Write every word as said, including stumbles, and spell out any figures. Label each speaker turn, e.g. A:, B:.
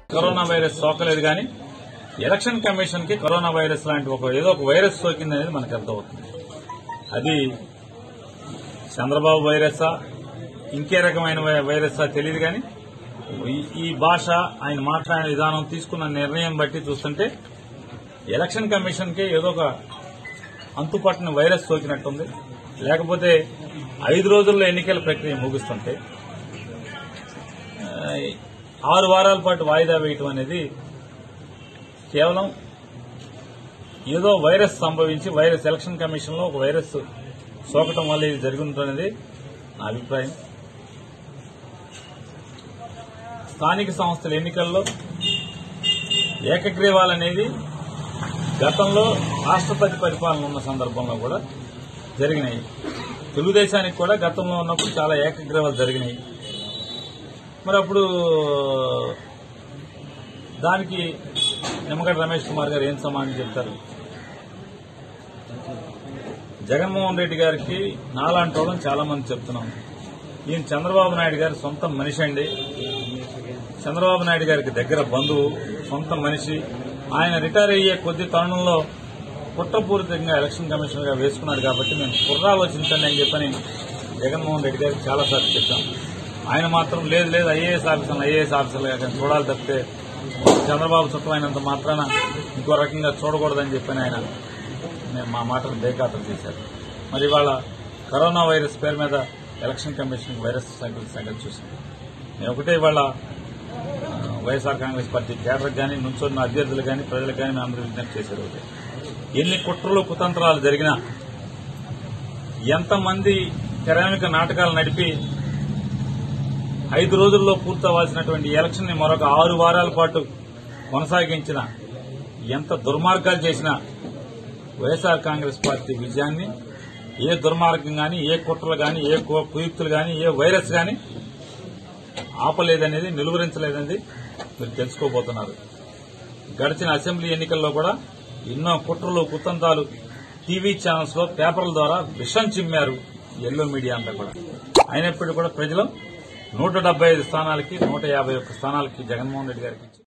A: Corona virus సోకలేదు కానీ election commission కి కరోనా వైరస్ లాంటి ఒక ఏదో ఒక వైరస్ సోకింది అనేది మనకు అర్థమవుతుంది. అది చంద్రబాబు వైరసా ఇంకే రకమైన వైరసా తెలియదు కానీ ఈ భాష ఆయన మాట్లాడిన విధానం తీసుకున్న నిర్ణయం బట్టి చూస్తుంటే ఎలక్షన్ కమిషన్ కి ఏదో ఒక అంతుపట్టిన వైరస్ సోకినట్టుంది. లేకపోతే ఐదు రోజుల్లో ఎన్నికల ప్రక్రియ ముగుస్తుంటే ఆరు వారాల పాటు వాయిదా వేయటం అనేది కేవలం ఏదో వైరస్ సంభవించి వైరస్ ఎలక్షన్ కమిషన్ లో ఒక వైరస్ సోకటం వల్ల ఇది జరుగుతుందనేది నా అభిప్రాయం. స్థానిక సంస్థల ఎన్నికల్లో ఏకగ్రీవాలనేది గతంలో రాష్ట్రపతి పరిపాలన ఉన్న సందర్భంలో కూడా జరిగినాయి. తెలుగుదేశానికి కూడా గతంలో ఉన్నప్పుడు చాలా ఏకగ్రీవాలు జరిగినాయి. మరి అప్పుడు దానికి నిమ్మగడ్డ రమేష్ కుమార్ గారు ఏం సమాధానం చెప్తారు? జగన్మోహన్ రెడ్డి గారికి నాలాంటి వాళ్ళని చాలా మంది చెప్తున్నాం. ఈయన చంద్రబాబు నాయుడు గారి సొంత మనిషి అండి. చంద్రబాబు నాయుడు గారికి దగ్గర బంధువు, సొంత మనిషి. ఆయన రిటైర్ అయ్యే కొద్ది తరుణంలో కుట్రపూరితంగా ఎలక్షన్ కమిషనర్ గా వేసుకున్నాడు కాబట్టి మేము కుర్రాలోచించండి అని చెప్పని జగన్మోహన్ రెడ్డి గారికి చాలాసార్లు చెప్పాం. ఆయన మాత్రం లేదు లేదు ఐఏఎస్ ఆఫీసర్లు ఐఏఎస్ ఆఫీసర్లుగా చూడాలి తప్పితే చంద్రబాబు చుట్టమైనంత మాత్రాన ఇంకో రకంగా చూడకూడదని చెప్పని ఆయన మా మాటలు బేఖాతరు చేశారు. మరి ఇవాళ కరోనా వైరస్ పేరు మీద ఎలక్షన్ కమిషన్ వైరస్ సంగతి చూసాం. నేను ఒకటే ఇవాళ వైఎస్ఆర్ కాంగ్రెస్ పార్టీ కేడర్ కానీ నుంచున్న అభ్యర్థులు కానీ ప్రజలకు కానీ మేము అందరూ విజ్ఞప్తి చేశారు. ఒకటే, ఎన్ని కుట్రలు కుతంత్రాలు జరిగినా ఎంతమంది తెరామిక నాటకాలు నడిపి ఐదు రోజుల్లో పూర్తవ్వాల్సినటువంటి ఎలక్షన్ ని మరొక ఆరు వారాల పాటు కొనసాగించిన ఎంత దుర్మార్గాలు చేసినా వైఎస్ఆర్ కాంగ్రెస్ పార్టీ విజయాన్ని ఏ దుర్మార్గం గాని, ఏ కుట్రలు గాని, ఏ కుయుక్తులు గాని, ఏ వైరస్ గాని ఆపలేదనేది, నిలువరించలేదనేది మీరు తెలుసుకోబోతున్నారు. గడిచిన అసెంబ్లీ ఎన్నికల్లో కూడా ఎన్నో కుట్రలు కుతంత్రాలు టీవీ ఛానల్స్ లో పేపర్ల ద్వారా విషం చిమ్మారు ఎల్లో మీడియా అంతా కూడా. అయినప్పటికీ కూడా ప్రజలు నూట డెబ్బై ఐదు స్థానాలకి నూట యాభై ఒక్క స్థానాలకి జగన్మోహన్ రెడ్డి గారికి